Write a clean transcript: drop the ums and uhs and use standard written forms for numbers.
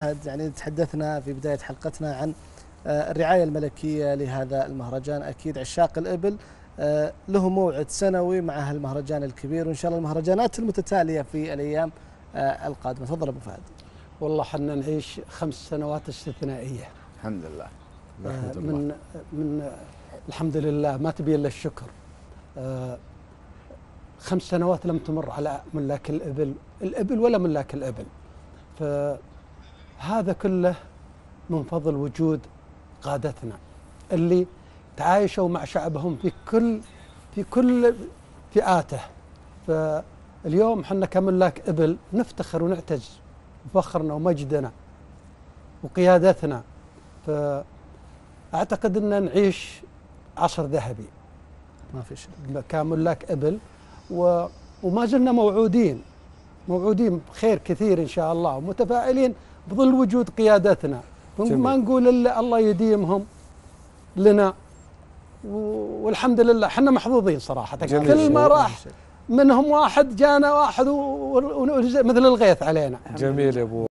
يعني تحدثنا في بداية حلقتنا عن الرعاية الملكية لهذا المهرجان. أكيد عشاق الإبل له موعد سنوي مع هالمهرجان الكبير، وإن شاء الله المهرجانات المتتالية في الأيام القادمة. تفضل أبو فهد. والله حنا نعيش 5 سنوات استثنائية الحمد لله. من الحمد لله، ما تبي إلا الشكر. 5 سنوات لم تمر على ملاك الإبل ولا ملاك الإبل، فهذا كله من فضل وجود قادتنا اللي تعايشوا مع شعبهم في كل فئاته. فاليوم حنا كملاك إبل نفتخر ونعتز بفخرنا ومجدنا وقيادتنا، فأعتقد أن نعيش عصر ذهبي ما في شك كملاك إبل، وما زلنا موعودين بخير كثير إن شاء الله، ومتفائلين بظل وجود قيادتنا. ما نقول إلا الله يديمهم لنا، والحمد لله حنا محظوظين صراحة. كل ما راح منهم واحد جانا واحد مثل الغيث علينا. جميل يا أبو